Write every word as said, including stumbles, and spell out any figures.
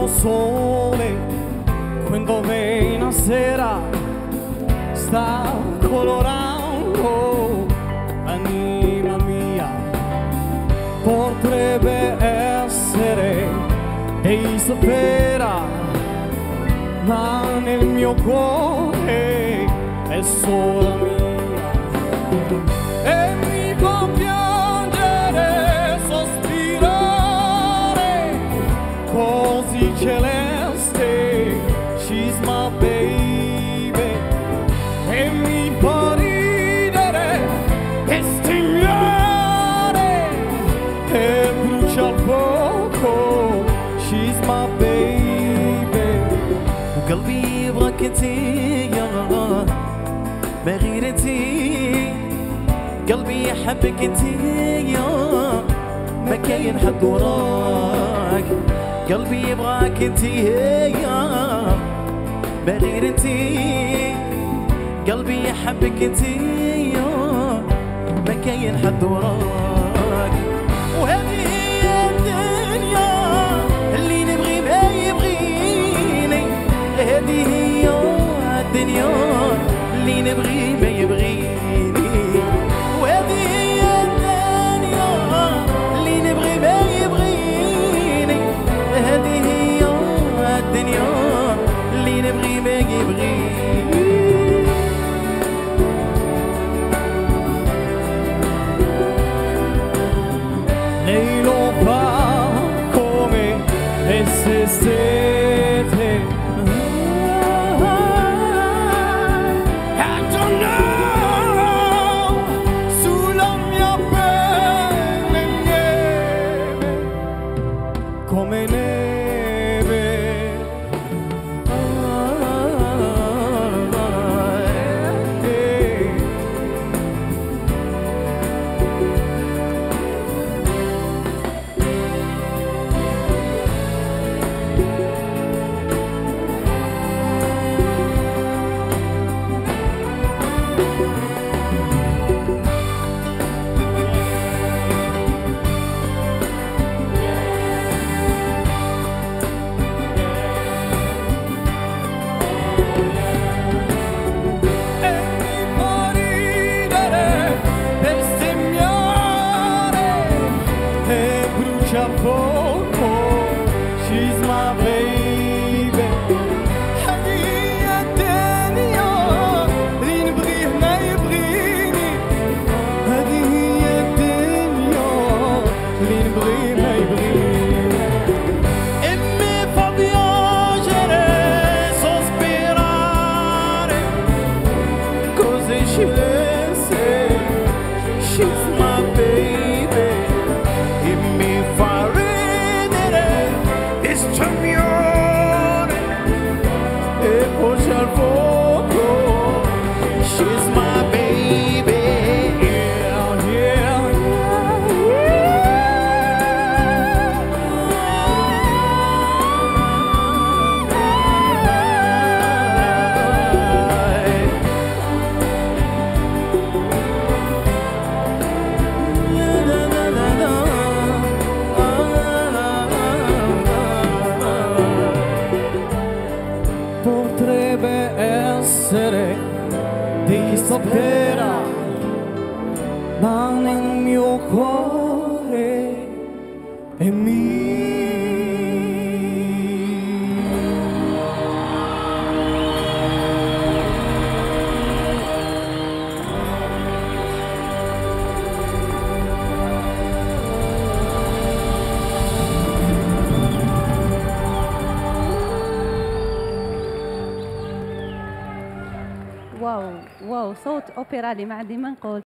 Guardavo sole quando una sera sta colorando l'anima mia. Potrebbe essere dei sopera, ma nel mio cuore è solo mia. E mi fa piangere, sospirare, così celeste, she's my baby. E mi fa ridere e stemmiare e brucia il fuoco, she's my baby. وقلبي يبغاك انتي يا ما غير انتي، قلبي يحبك انتي يا ما كاين حد وراك. قلبي يبغاك انتي يا ما غير انتي، قلبي يحبك انتي يا ما كاين حد وراك. وهذه هي الدنيا اللي نبغي ما يبغيني، هذه هي الدنيا اللي نبغي ما يبغيني، وهذه هي الدنيا اللي نبغي ما يبغيني، هذه هي الدنيا اللي نبغي ما يبغيني. Lei lo fa come se stesse. I don't know, sulla mia pelle neve, come neve. She's my baby. هذه هي الدنيا اللي نبغيه ما يبغيني، هذه هي الدنيا اللي نبغيه ما يبغيني. E mi fa piangere, sospirare, così celeste, she's my baby. E mi fa stemmiare e brucia il fuoco, she's my baby. Yeah, yeah, potrebbe essere di sapere, ma nel mio cuore è mia. واو واو، صوت اوبرالي ما عندي ما نقول.